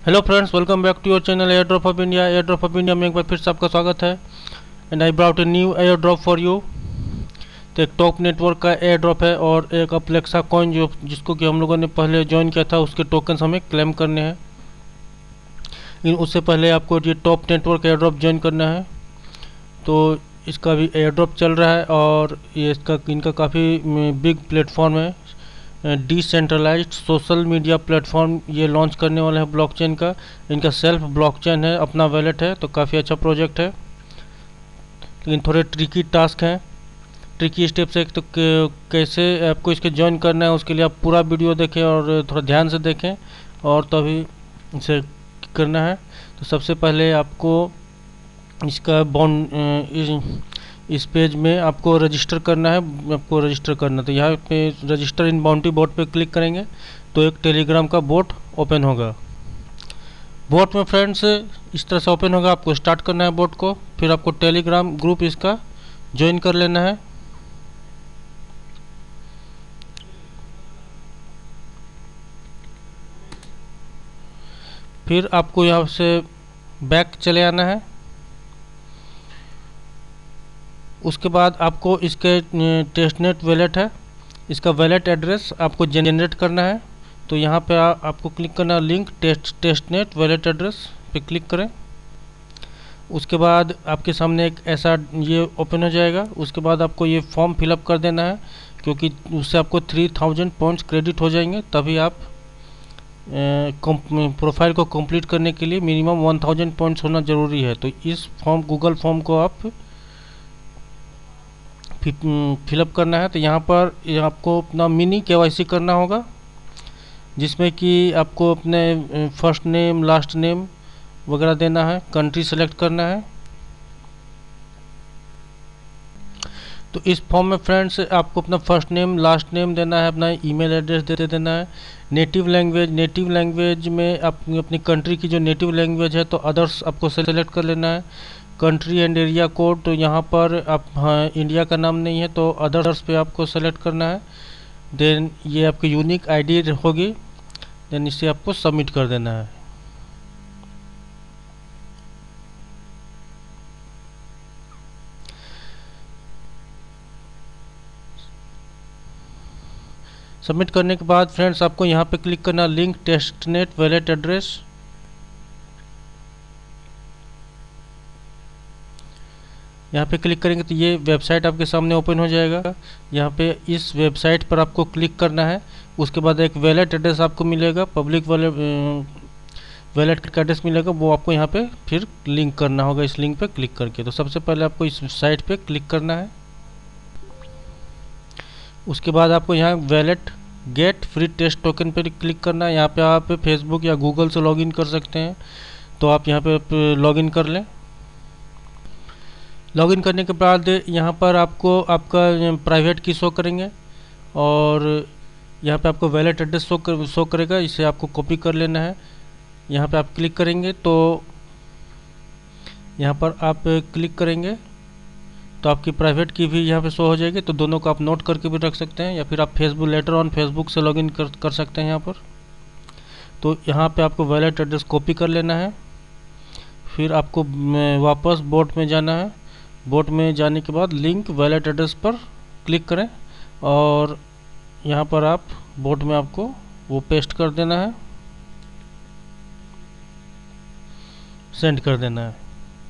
Hello friends, welcome back to your channel air drop of India. Air drop of India में एक बार फिर से आपका स्वागत है। And I brought a new air drop for you. तो एक टॉप नेटवर्क का एयर ड्रॉप है और एक अप्लेक्सा कॉइन जिसको कि हम लोगों ने पहले ज्वाइन किया था, उसके टोकन्स हमें क्लेम करने हैं। लेकिन उससे पहले आपको ये top network air drop join करना है। तो इसका भी एयर ड्रॉप चल रहा है और ये इनका काफ़ी बिग प्लेटफॉर्म है। डिसेंट्रलाइज्ड सोशल मीडिया प्लेटफॉर्म ये लॉन्च करने वाला है ब्लॉकचेन का। इनका सेल्फ ब्लॉकचेन है, अपना वैलेट है, तो काफ़ी अच्छा प्रोजेक्ट है। लेकिन थोड़े ट्रिकी टास्क हैं, ट्रिकी स्टेप्स है। तो कैसे आपको इसके ज्वाइन करना है, उसके लिए आप पूरा वीडियो देखें और थोड़ा ध्यान से देखें और तभी इसे करना है। तो सबसे पहले आपको इसका इस पेज में आपको रजिस्टर करना है। तो यहाँ पे रजिस्टर इन बाउंटी बोट पे क्लिक करेंगे तो एक टेलीग्राम का बोट ओपन होगा। बोट में फ्रेंड्स इस तरह से ओपन होगा। आपको स्टार्ट करना है बोट को, फिर आपको टेलीग्राम ग्रुप इसका ज्वाइन कर लेना है। फिर आपको यहाँ से बैक चले आना है। उसके बाद आपको इसके टेस्टनेट वैलेट है, इसका वैलेट एड्रेस आपको जनरेट करना है। तो यहाँ पे आपको क्लिक करना है लिंक टेस्टनेट वैलेट एड्रेस पे क्लिक करें। उसके बाद आपके सामने एक ऐसा ये ओपन हो जाएगा। उसके बाद आपको ये फॉर्म फिलअप कर देना है, क्योंकि उससे आपको 3000 पॉइंट्स क्रेडिट हो जाएंगे। तभी आप प्रोफाइल को कंप्लीट करने के लिए मिनिमम 1000 पॉइंट्स होना ज़रूरी है। तो इस गूगल फॉर्म को आप फिलअप करना है। तो यहाँ पर आपको अपना मिनी केवाईसी करना होगा, जिसमें कि आपको अपने फर्स्ट नेम लास्ट नेम वगैरह देना है, कंट्री सेलेक्ट करना है। तो इस फॉर्म में फ्रेंड्स आपको अपना फर्स्ट नेम लास्ट नेम देना है, अपना ईमेल एड्रेस दे देना है। नेटिव लैंग्वेज में अपनी कंट्री की जो नेटिव लैंग्वेज है तो अदर्स आपको सेलेक्ट कर लेना है। कंट्री एंड एरिया कोड, तो यहाँ पर आप इंडिया का नाम नहीं है तो अदर्स पे आपको सेलेक्ट करना है। देन ये आपकी यूनिक आईडी होगी, देन इसे आपको सबमिट कर देना है। सबमिट करने के बाद फ्रेंड्स आपको यहाँ पे क्लिक करना लिंक टेस्टनेट वैलेट एड्रेस। यहाँ पे क्लिक करेंगे तो ये वेबसाइट आपके सामने ओपन हो जाएगा। यहाँ पे इस वेबसाइट पर आपको क्लिक करना है। उसके बाद एक वैलेट एड्रेस आपको मिलेगा, पब्लिक वैलेट का एड्रेस मिलेगा, वो आपको यहाँ पे फिर लिंक करना होगा इस लिंक पे क्लिक करके। तो सबसे पहले आपको इस साइट पे क्लिक करना है। उसके बाद आपको यहाँ wallet get free test token पर क्लिक करना है। यहाँ पे आप फेसबुक या गूगल से लॉगिन कर सकते हैं, तो आप यहाँ पे लॉगिन कर लें। लॉगिन करने के बाद यहाँ पर आपको आपका प्राइवेट की शो करेंगे और यहाँ पे आपको वैलेट एड्रेस शो करेगा, इसे आपको कॉपी कर लेना है। यहाँ पे आप क्लिक करेंगे तो यहाँ पर आप क्लिक करेंगे तो आपकी प्राइवेट की भी यहाँ पे शो हो जाएगी। तो दोनों को आप नोट करके भी रख सकते हैं या फिर आप फेसबुक लेटर ऑन फेसबुक से लॉगिन कर सकते हैं यहाँ पर। तो यहाँ पे आपको वैलेट एड्रेस कॉपी कर लेना है। फिर आपको वापस बोट में जाना है। बोट में जाने के बाद लिंक वैलेट एड्रेस पर क्लिक करें और यहाँ पर आप बोट में आपको वो पेस्ट कर देना है, सेंड कर देना है।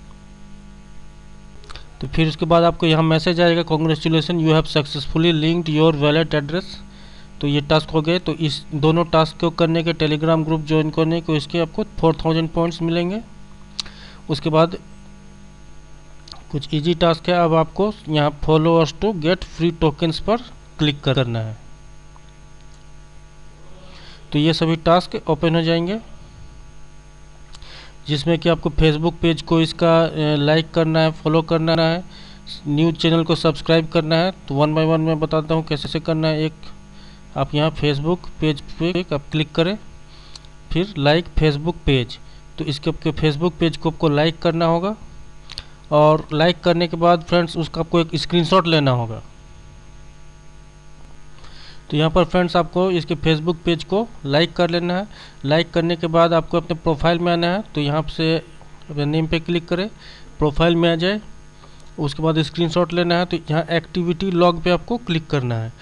तो फिर उसके बाद आपको यहाँ मैसेज आएगा, congratulation you have successfully linked your wallet address. तो ये टास्क हो गए। तो इस दोनों टास्क को करने के टेलीग्राम ग्रुप ज्वाइन करने को इसके आपको 4000 पॉइंट्स मिलेंगे। उसके बाद कुछ इजी टास्क है। अब आपको यहाँ follow us to get free tokens पर क्लिक करना है। तो ये सभी टास्क ओपन हो जाएंगे, जिसमें कि आपको फेसबुक पेज को इसका लाइक करना है, फॉलो करना है, न्यूज़ चैनल को सब्सक्राइब करना है। तो 1 बाय 1 मैं बताता हूँ कैसे करना है। एक आप यहाँ फेसबुक पेज पे आप क्लिक करें, फिर लाइक फेसबुक पेज। तो इसके आपके फेसबुक पेज को आपको लाइक करना होगा और लाइक करने के बाद फ्रेंड्स उसका आपको एक स्क्रीनशॉट लेना होगा। तो यहाँ पर फ्रेंड्स आपको इसके फेसबुक पेज को लाइक कर लेना है। लाइक करने के बाद आपको अपने प्रोफाइल में आना है, तो यहाँ से अपने नेम पे क्लिक करें, प्रोफाइल में आ जाए। उसके बाद स्क्रीनशॉट लेना है, तो यहाँ एक्टिविटी लॉग पे आपको क्लिक करना है।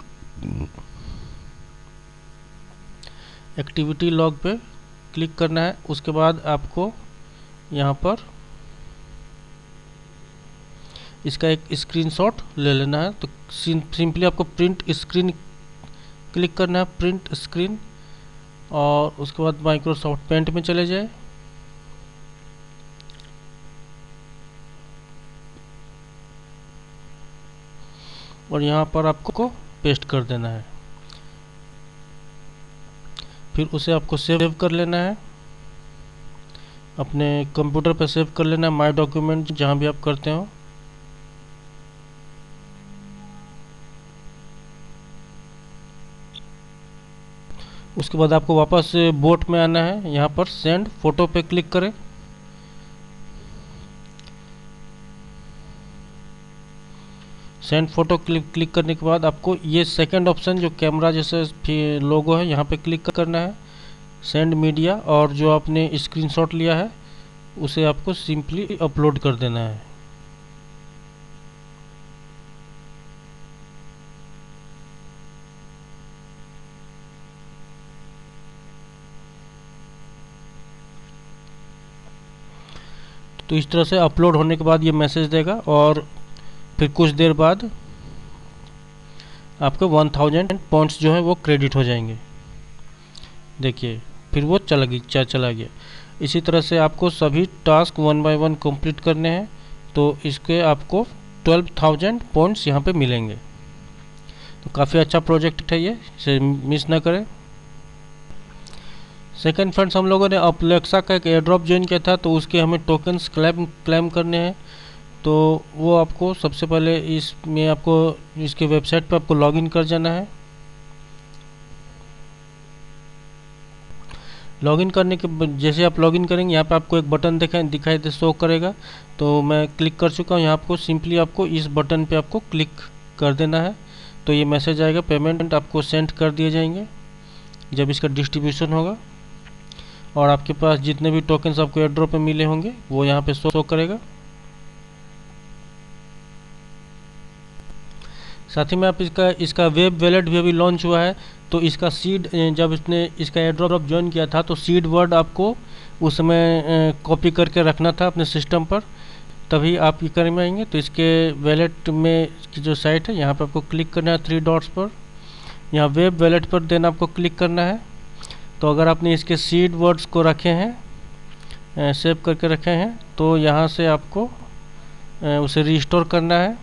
एक्टिविटी लॉग पे क्लिक करना है। उसके बाद आपको यहाँ पर इसका एक स्क्रीनशॉट ले लेना है। तो सिंपली आपको प्रिंट स्क्रीन क्लिक करना है, प्रिंट स्क्रीन, और उसके बाद माइक्रोसॉफ्ट पेंट में चले जाए। और यहाँ पर आपको पेस्ट कर देना है। फिर उसे आपको सेव कर लेना है, अपने कंप्यूटर पे सेव कर लेना है, माय डॉक्यूमेंट जहाँ भी आप करते हो। उसके बाद आपको वापस बोट में आना है, यहाँ पर सेंड फोटो पे क्लिक करें। सेंड फोटो क्लिक करने के बाद आपको ये सेकंड ऑप्शन जो कैमरा जैसे लोगो है, यहाँ पे क्लिक करना है, सेंड मीडिया, और जो आपने स्क्रीनशॉट लिया है उसे आपको सिंपली अपलोड कर देना है। तो इस तरह से अपलोड होने के बाद ये मैसेज देगा, और फिर कुछ देर बाद आपके 1000 पॉइंट्स जो है वो क्रेडिट हो जाएंगे। देखिए फिर वो चला गया। इसी तरह से आपको सभी टास्क 1 बाय 1 कंप्लीट करने हैं, तो इसके आपको 12,000 पॉइंट्स यहाँ पे मिलेंगे। तो काफ़ी अच्छा प्रोजेक्ट है ये, इसे मिस ना करें। सेकंड फ्रेंड्स, हम लोगों ने अलेक्सा का एक एयर ड्रॉप ज्वाइन किया था, तो उसके हमें टोकन्स क्लेम करने हैं। तो वो आपको सबसे पहले इसमें आपको इसके वेबसाइट पे आपको लॉगिन कर जाना है। लॉगिन करने के जैसे आप लॉगिन करेंगे, यहाँ पे आपको एक बटन दिखाई दे शो करेगा। तो मैं क्लिक कर चुका हूँ। यहाँ आपको सिंपली आपको इस बटन पे आपको क्लिक कर देना है। तो ये मैसेज आएगा, पेमेंट आपको सेंड कर दिए जाएंगे जब इसका डिस्ट्रीब्यूशन होगा, और आपके पास जितने भी टोकन्स आपको एयर ड्रॉप में मिले होंगे वो यहाँ पे शो करेगा। साथ ही में आप इसका वेब वॉलेट भी अभी लॉन्च हुआ है। तो इसका सीड, जब इसने इसका एयर ड्रॉप ज्वाइन किया था, तो सीड वर्ड आपको उस समय कॉपी करके रखना था अपने सिस्टम पर, तभी आप ये करने में आएंगे। तो इसके वॉलेट में की जो साइट है, यहाँ पर आपको क्लिक करना है 3 डॉट्स पर, यहाँ वेब वॉलेट पर देन आपको क्लिक करना है। तो अगर आपने इसके सीड वर्ड्स को रखे हैं, सेव करके रखे हैं, तो यहाँ से आपको उसे रिस्टोर करना है।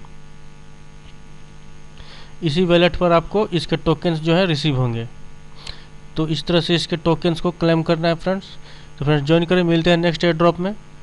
इसी वॉलेट पर आपको इसके टोकन्स जो है रिसीव होंगे। तो इस तरह से इसके टोकन्स को क्लेम करना है फ्रेंड्स। तो फ्रेंड्स ज्वाइन करें, मिलते हैं नेक्स्ट एयर ड्रॉप में।